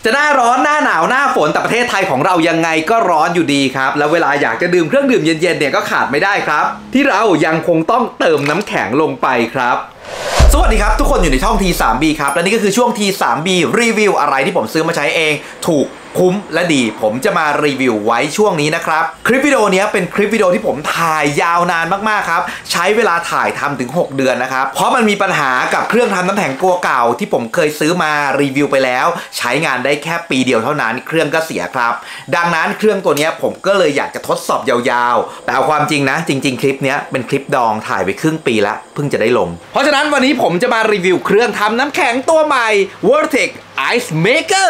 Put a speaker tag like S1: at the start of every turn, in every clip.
S1: จะหน้าร้อนหน้าหนาวหน้าฝนแต่ประเทศไทยของเรายังไงก็ร้อนอยู่ดีครับแล้วเวลาอยากจะดื่มเครื่องดื่มเย็นๆเนี่ยก็ขาดไม่ได้ครับที่เรายังคงต้องเติมน้ำแข็งลงไปครับสวัสดีครับทุกคนอยู่ในช่อง T3B ครับและนี่ก็คือช่วง T3B รีวิวอะไรที่ผมซื้อมาใช้เองถูกคุ้มและดีผมจะมารีวิวไว้ช่วงนี้นะครับคลิปวิดีโอนี้เป็นคลิปวิดีโอที่ผมถ่ายยาวนานมากๆครับใช้เวลาถ่ายทำถึง6 เดือนนะครับเพราะมันมีปัญหากับเครื่องทำน้ำแข็งตัวเก่าที่ผมเคยซื้อมารีวิวไปแล้วใช้งานได้แค่ปีเดียวเท่านั้นเครื่องก็เสียครับดังนั้นเครื่องตัวนี้ผมก็เลยอยากจะทดสอบยาวๆแต่เอาความจริงนะจริงๆคลิปนี้เป็นคลิปดองถ่ายไปครึ่งปีแล้วเพิ่งจะได้ลงเพราะฉะนั้นวันนี้ผมจะมารีวิวเครื่องทำน้ำแข็งตัวใหม่ Vertex Ice Maker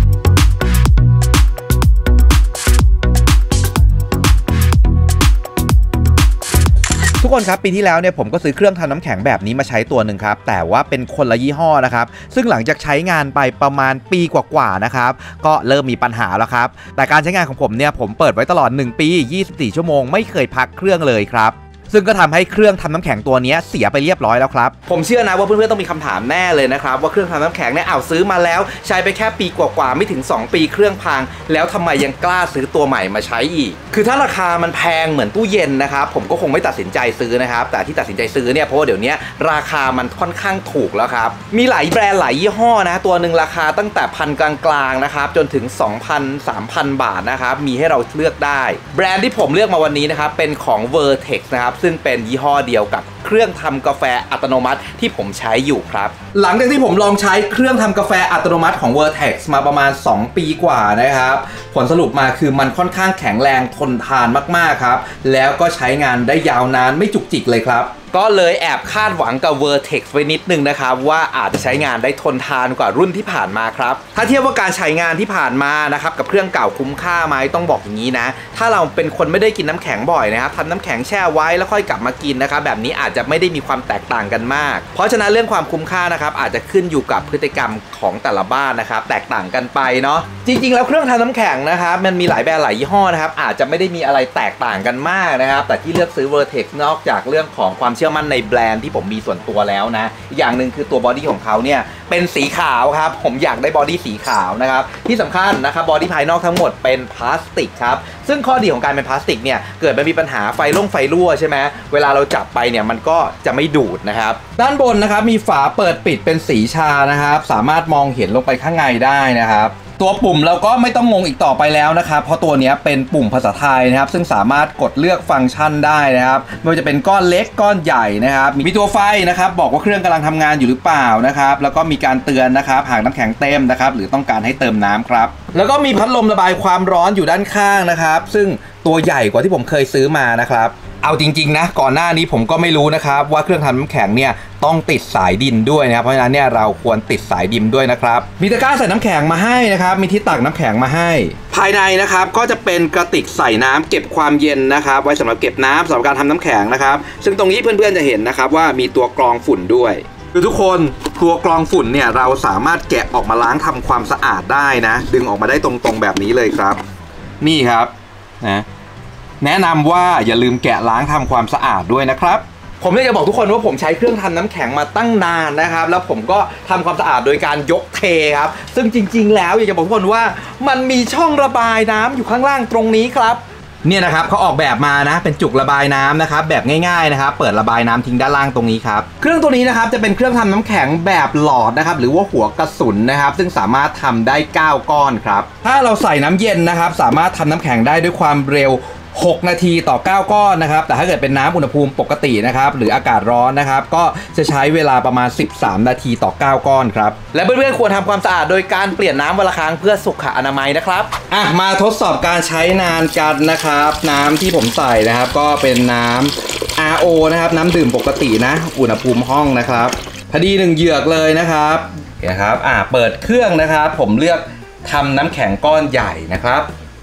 S1: ทุกคนครับปีที่แล้วเนี่ยผมก็ซื้อเครื่องทำน้ำแข็งแบบนี้มาใช้ตัวหนึ่งครับแต่ว่าเป็นคนละยี่ห้อนะครับซึ่งหลังจากใช้งานไปประมาณปีกว่าๆนะครับก็เริ่มมีปัญหาแล้วครับแต่การใช้งานของผมเนี่ยผมเปิดไว้ตลอด1 ปี24 ชั่วโมงไม่เคยพักเครื่องเลยครับซึ่งก็ทำให้เครื่องทำน้ำแข็งตัวนี้เสียไปเรียบร้อยแล้วครับผมเชื่อนะว่าเพื่อนๆต้องมีคำถามแน่เลยนะครับว่าเครื่องทำน้ำแข็งเนี่ยซื้อมาแล้วใช้ไปแค่ปีกว่าๆไม่ถึง2 ปีเครื่องพังแล้วทำไมยังกล้าซื้อตัวใหม่มาใช้อีกคือถ้าราคามันแพงเหมือนตู้เย็นนะครับผมก็คงไม่ตัดสินใจซื้อนะครับแต่ที่ตัดสินใจซื้อเนี่ยเพราะว่าเดี๋ยวนี้ราคามันค่อนข้างถูกแล้วครับมีหลายแบรนด์หลายยี่ห้อนะตัวหนึ่งราคาตั้งแต่พันกลางๆนะครับจนถึง 2,000-3,000 บาทนะครับมีให้เราเลือกได้แบรนด์ที่ผมเลือกมาวันนี้นะครับเป็นของ Vertex นะครับซึ่งเป็นยี่ห้อเดียวกับเครื่องทำกาแฟอัตโนมัติที่ผมใช้อยู่ครับหลังจากที่ผมลองใช้เครื่องทำกาแฟอัตโนมัติของ Vertex มาประมาณ2 ปีกว่านะครับผลสรุปมาคือมันค่อนข้างแข็งแรงทนทานมากๆครับแล้วก็ใช้งานได้ยาวนานไม่จุกจิกเลยครับก็เลยแอบคาดหวังกับ Vertex ไว้นิดนึงนะครับว่าอาจจะใช้งานได้ทนทานกว่ารุ่นที่ผ่านมาครับถ้าเทียบว่าการใช้งานที่ผ่านมานะครับกับเครื่องเก่าคุ้มค่าไหมต้องบอกอย่างนี้นะถ้าเราเป็นคนไม่ได้กินน้ำแข็งบ่อยนะครับทำน้ำแข็งแช่ไว้แล้วค่อยกลับมากินนะครับแบบนี้อาจจะไม่ได้มีความแตกต่างกันมากเพราะฉะนั้นเรื่องความคุ้มค่านะครับอาจจะขึ้นอยู่กับพฤติกรรมของแต่ละบ้านนะครับแตกต่างกันไปเนาะจริงๆแล้วเครื่องทำน้ำแข็งนะครับมันมีหลายแบรนด์หลายยี่ห้อนะครับอาจจะไม่ได้มีอะไรแตกต่างกันมากนะครับแต่ที่เลือกซื้อ Vertex นอกจากเรื่องของความเชื่อมั่นในแบรนด์ที่ผมมีส่วนตัวแล้วนะอย่างหนึ่งคือตัวบอดี้ของเขาเนี่ยเป็นสีขาวครับผมอยากได้บอดี้สีขาวนะครับที่สำคัญนะครับบอดี้ภายนอกทั้งหมดเป็นพลาสติกครับซึ่งข้อดีของการเป็นพลาสติกเนี่ยเกิดมันมีปัญหาไฟรั่วใช่ไหมเวลาเราจับไปเนี่ยมันก็จะไม่ดูดนะครับด้านบนนะครับมีฝาเปิดปิดเป็นสีชานะครับสามารถมองเห็นลงไปข้างในได้นะครับตัวปุ่มเราก็ไม่ต้องงงอีกต่อไปแล้วนะครับเพราะตัวนี้เป็นปุ่มภาษาไทยนะครับซึ่งสามารถกดเลือกฟังก์ชันได้นะครับไม่ว่าจะเป็นก้อนเล็กก้อนใหญ่นะครับมีตัวไฟนะครับบอกว่าเครื่องกำลังทำงานอยู่หรือเปล่านะครับแล้วก็มีการเตือนนะครับหากน้ำแข็งเต็มนะครับหรือต้องการให้เติมน้ำครับแล้วก็มีพัดลมระบายความร้อนอยู่ด้านข้างนะครับซึ่งตัวใหญ่กว่าที่ผมเคยซื้อมานะครับเอาจริงๆนะก่อนหน้านี้ผมก็ไม่รู้นะครับว่าเครื่องทำน้ำแข็งเนี่ยต้องติดสายดินด้วยนะครับเพราะฉะนั้นเนี่ยเราควรติดสายดินด้วยนะครับมีตะกร้าใส่น้ำแข็งมาให้นะครับมีที่ตักน้ำแข็งมาให้ภายในนะครับก็จะเป็นกระติกใส่น้ำเก็บความเย็นนะครับไว้สำหรับเก็บน้ำสำหรับการทำน้ำแข็งนะครับซึ่งตรงนี้เพื่อนๆจะเห็นนะครับว่ามีตัวกรองฝุ่นด้วยคือทุกคนตัวกรองฝุ่นเนี่ยเราสามารถแกะออกมาล้างทำความสะอาดได้นะดึงออกมาได้ตรงๆแบบนี้เลยครับนี่ครับนะแนะนำว่าอย่าลืมแกะล้างทำความสะอาดด้วยนะครับผมอยากจะบอกทุกคนว่าผมใช้เครื่องทำน้ำแข็งมาตั้งนานนะครับแล้วผมก็ทำความสะอาดโดยการยกเทครับซึ่งจริงๆแล้วอยากจะบอกทุกคนว่ามันมีช่องระบายน้ำอยู่ข้างล่างตรงนี้ครับเนี่ยนะครับเขาออกแบบมานะเป็นจุกระบายน้ำนะครับแบบง่ายๆนะครับเปิดระบายน้ำทิ้งด้านล่างตรงนี้ครับเครื่องตัวนี้นะครับจะเป็นเครื่องทำน้ำแข็งแบบหลอดนะครับหรือว่าหัวกระสุนนะครับซึ่งสามารถทำได้9 ก้อนครับถ้าเราใส่น้ำเย็นนะครับสามารถทำน้ำแข็งได้ด้วยความเร็ว6 นาทีต่อ9 ก้อนนะครับแต่ถ้าเกิดเป็นน้ำอุณหภูมิปกตินะครับหรืออากาศร้อนนะครับก็จะใช้เวลาประมาณ13 นาทีต่อ9 ก้อนครับและเพื่อนๆควรทำความสะอาดโดยการเปลี่ยนน้ำวันละครั้งเพื่อสุขอนามัยนะครับมาทดสอบการใช้นานกันนะครับน้ำที่ผมใส่นะครับก็เป็นน้ำ RO นะครับน้ำดื่มปกตินะอุณหภูมิห้องนะครับพอดี1 เหยือกเลยนะครับเห็นครับเปิดเครื่องนะครับผมเลือกทำน้ำแข็งก้อนใหญ่นะครับ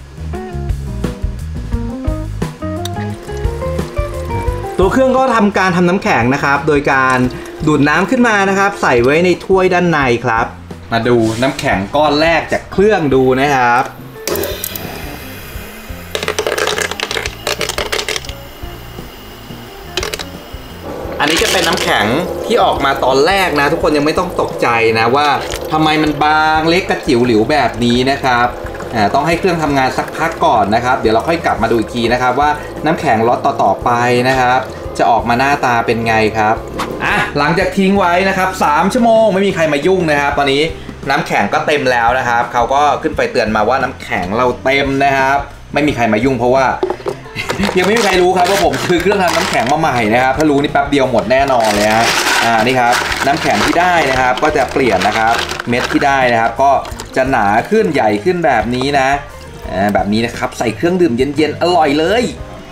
S1: ตัวเครื่องก็ทำการทำน้ำแข็งนะครับโดยการดูดน้ำขึ้นมานะครับใส่ไว้ในถ้วยด้านในครับมาดูน้ำแข็งก้อนแรกจากเครื่องดูนะครับ อันนี้จะเป็นน้ำแข็งที่ออกมาตอนแรกนะทุกคนยังไม่ต้องตกใจนะว่าทำไมมันบางเล็กกระจิ๋วหลิวแบบนี้นะครับต้องให้เครื่องทำงานสักพักก่อนนะครับเดี๋ยวเราค่อยกลับมาดูอีกทีนะครับว่าน้ำแข็งล็อตต่อๆไปนะครับจะออกมาหน้าตาเป็นไงครับหลังจากทิ้งไว้นะครับ3 ชั่วโมงไม่มีใครมายุ่งนะครับตอนนี้น้ำแข็งก็เต็มแล้วนะครับเขาก็ขึ้นไปเตือนมาว่าน้ำแข็งเราเต็มนะครับไม่มีใครมายุ่งเพราะว่า ยังไม่มีใครรู้ครับว่าผมซื้อเครื่องทำน้ำแข็งมาใหม่นะครับถ้ารู้นี่แป๊บเดียวหมดแน่นอนเลยฮะนี่ครับน้ำแข็งที่ได้นะครับก็จะเปลี่ยนนะครับเม็ดที่ได้นะครับก็จะหนาขึ้นใหญ่ขึ้นแบบนี้นะแบบนี้นะครับใส่เครื่องดื่มเย็นๆอร่อยเลย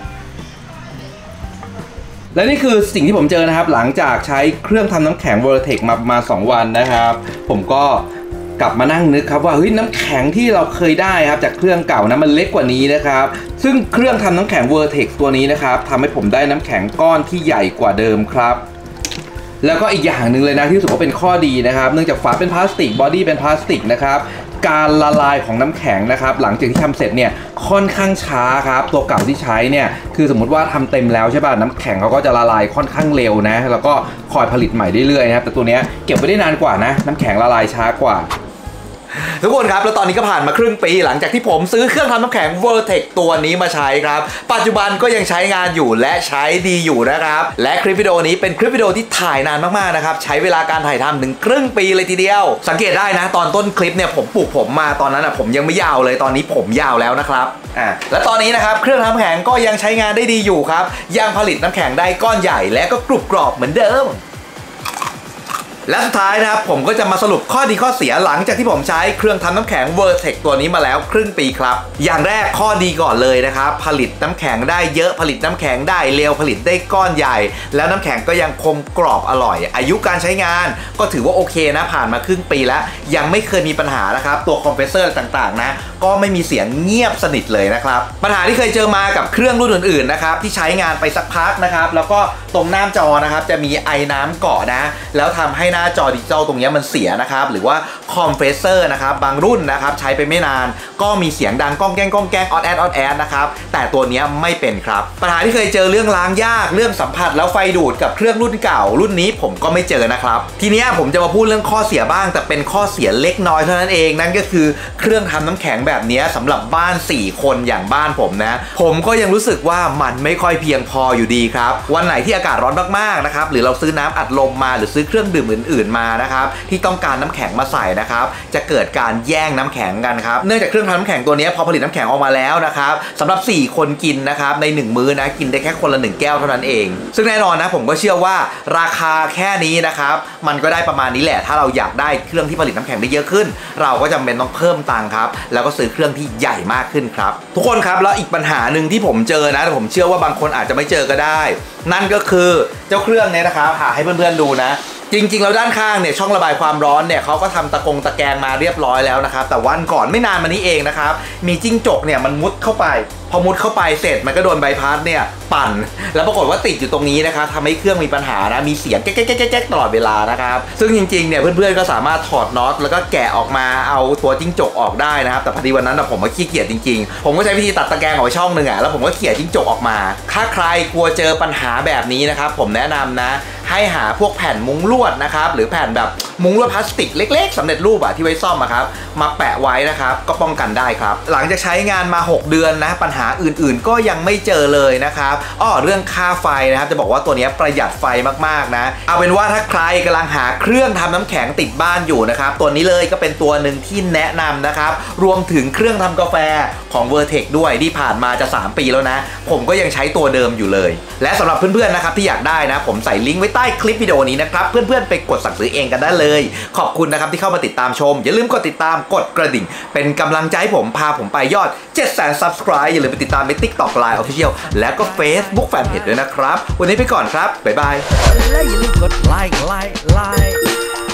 S1: และนี่คือสิ่งที่ผมเจอนะครับหลังจากใช้เครื่องทำน้ำแข็ง Vertex มา2 วันนะครับผมก็กลับมานั่งนึกครับว่าเฮ้ยน้ำแข็งที่เราเคยได้ครับจากเครื่องเก่านะมันเล็กกว่านี้นะครับซึ่งเครื่องทำน้ำแข็ง Vertex ตัวนี้นะครับทำให้ผมได้น้ำแข็งก้อนที่ใหญ่กว่าเดิมครับแล้วก็อีกอย่างหนึ่งเลยนะที่รู้สึกว่าเป็นข้อดีนะครับเนื่องจากฝาเป็นพลาสติกบอดี้เป็นพลาสติกนะครับการละลายของน้ำแข็งนะครับหลังจากที่ทำเสร็จเนี่ยค่อนข้างช้าครับตัวเก่าที่ใช้เนี่ยคือสมมุติว่าทำเต็มแล้วใช่ป่ะน้ำแข็งเขาก็จะละลายค่อนข้างเร็วนะแล้วก็คอยผลิตใหม่เรื่อยๆนะครับแต่ตัวนี้เก็บไว้ได้นานกว่านะน้ำแข็งละลายช้ากว่าทุกคนครับแล้วตอนนี้ก็ผ่านมาครึ่งปีหลังจากที่ผมซื้อเครื่องทำน้ำแข็ง Vertex ตัวนี้มาใช้ครับปัจจุบันก็ยังใช้งานอยู่และใช้ดีอยู่นะครับและคลิปวิดีโอนี้เป็นคลิปวิดีโอที่ถ่ายนานมากๆนะครับใช้เวลาการถ่ายทำถึงครึ่งปีเลยทีเดียวสังเกตได้นะตอนต้นคลิปเนี่ยผมปลูกผมมาตอนนั้นผมยังไม่ยาวเลยตอนนี้ผมยาวแล้วนะครับและตอนนี้นะครับเครื่องทำน้ำแข็งก็ยังใช้งานได้ดีอยู่ครับยังผลิตน้ำแข็งได้ก้อนใหญ่และก็กรุบกรอบเหมือนเดิมและสุดท้ายนะครับผมก็จะมาสรุปข้อดีข้อเสียหลังจากที่ผมใช้เครื่องทำน้ำแข็ง Vertex ตัวนี้มาแล้วครึ่งปีครับอย่างแรกข้อดีก่อนเลยนะครับผลิตน้ำแข็งได้เยอะผลิตน้ำแข็งได้เร็วผลิตได้ก้อนใหญ่แล้วน้ำแข็งก็ยังคงกรอบอร่อยอายุการใช้งานก็ถือว่าโอเคนะผ่านมาครึ่งปีแล้วยังไม่เคยมีปัญหานะครับตัวคอมเพรสเซอร์ต่างๆนะก็ไม่มีเสียงเงียบสนิทเลยนะครับปัญหาที่เคยเจอมากับเครื่องรุ่นอื่นๆนะครับที่ใช้งานไปสักพักนะครับแล้วก็ตรงหน้าจอนะครับจะมีไอน้ำเกาะนะแล้วทำให้หน้าจอดิจิตอลตรงนี้มันเสียนะครับหรือว่าคอมเพรสเซอร์นะครับบางรุ่นนะครับใช้ไปไม่นานก็มีเสียงดังก้องแก้งออดแอดนะครับแต่ตัวนี้ไม่เป็นครับปัญหาที่เคยเจอเรื่องล้างยากเรื่องสัมผัสแล้วไฟดูดกับเครื่องรุ่นเก่ารุ่นนี้ผมก็ไม่เจอนะครับทีนี้ผมจะมาพูดเรื่องข้อเสียบ้างแต่เป็นข้อเสียเล็กน้อยเท่านั้นเองนั่นก็คือเครื่องทำน้ำแข็งแบบนี้สำหรับบ้าน4 คนอย่างบ้านผมนะผมก็ยังรู้สึกว่ามันไม่ค่อยเพียงพออยู่ดีครับวันไหนที่อากาศร้อนมากๆนะครับหรือเราซื้อน้ำอัดลมมาหรือซื้อเครื่องดื่มอื่นๆมานะครับที่ต้องการน้ำแข็งมาใส่นะครับจะเกิดการแย่งน้ำแข็งกันครับเนื่องจากเครื่องทำน้ำแข็งตัวนี้พอผลิตน้ำแข็งออกมาแล้วนะครับสำหรับ4 คนกินนะครับใน1 มื้อนะกินได้แค่คนละ1 แก้วเท่านั้นเองซึ่งแน่นอนนะผมก็เชื่อว่าราคาแค่นี้นะครับมันก็ได้ประมาณนี้แหละถ้าเราอยากได้เครื่องที่ผลิตน้ำแข็งได้เยอะขึ้นเราก็จำเป็นต้องเพิ่มตังค์ครับแล้วก็ซื้อเครื่องที่ใหญ่มากขึ้นครับทุกคนครับแล้วอีกปัญหาหนึ่งที่ผมเจอนะแต่ผมเชื่อว่าบางคนอาจจะไม่เจอก็ได้นั่นก็คือเจ้าเครื่องนี้นะครับหาให้เพื่อนๆดูนะจริงๆแล้วด้านข้างเนี่ยช่องระบายความร้อนเนี่ยเขาก็ทำตะแกรงมาเรียบร้อยแล้วนะครับแต่วันก่อนไม่นานมานี้เองนะครับมีจิ้งจกเนี่ยมันมุดเข้าไปพอมุดเข้าไปเสร็จมันก็โดนใบพัดเนี่ยปั่นแล้วปรากฏว่าติดอยู่ตรงนี้นะครับทำให้เครื่องมีปัญหานะมีเสียงแก๊กตลอดเวลานะครับซึ่งจริงๆเนี่ยเพื่อนๆก็สามารถถอดน็อตแล้วก็แกะออกมาเอาตัวจิ้งจกออกได้นะครับแต่พอดีวันนั้นผมก็ขี้เกียจจริงๆผมก็ใช้วิธีตัดตะแกรงออกช่องหนึ่งแล้วผมก็เขี่ยจิ้งจกออกมาถ้าใครกลัวเจอปัญหาแบบนี้นะครับผมแนะนำนะให้หาพวกแผ่นมุ้งลวดนะครับหรือแผ่นแบบมุ้งลวดพลาสติกเล็กๆสำเร็จรูปที่ไว้ซ่อมครับมาแปะไว้นะครับก็ป้องกันได้ครับหลังจากใช้งานมา6 เดือนนะปัญหาอื่นๆก็ยังไม่เจอเลยนะครับเรื่องค่าไฟนะครับจะบอกว่าตัวนี้ประหยัดไฟมากๆนะเอาเป็นว่าถ้าใครกำลังหาเครื่องทำน้ำแข็งติดบ้านอยู่นะครับตัวนี้เลยก็เป็นตัวหนึ่งที่แนะนำนะครับรวมถึงเครื่องทำกาแฟของ Vertex ด้วยที่ผ่านมาจะ3 ปีแล้วนะผมก็ยังใช้ตัวเดิมอยู่เลยและสำหรับเพื่อนๆนะครับที่อยากได้นะผมใส่ลิงก์ไว้ใต้คลิปวิดีโอนี้นะครับเพื่อนๆไปกดสั่งซื้อเองกันได้เลยขอบคุณนะครับที่เข้ามาติดตามชมอย่าลืมกดติดตามกดกระดิ่งเป็นกำลังใจให้ผมพาผมไปยอด 700,000 Subscribe อย่าลืมไปติดตามใน TikTok Line Official และก็ Facebook Fanpage ด้วยนะครับวันนี้ไปก่อนครับบ๊ายบายและอย่าลืมกดไลค์